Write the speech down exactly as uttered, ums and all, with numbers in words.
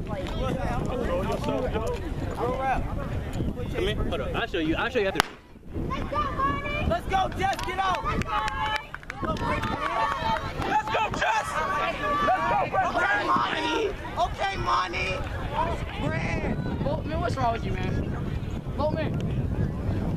Come here, hold on. I'll show you. I'll show you after. Let's go, Monty! Let's go, Jess, get out! Let's go, Jess! Let's go, okay, Monty! Okay, Monty! Boatman, what's wrong with you, man? Boatman.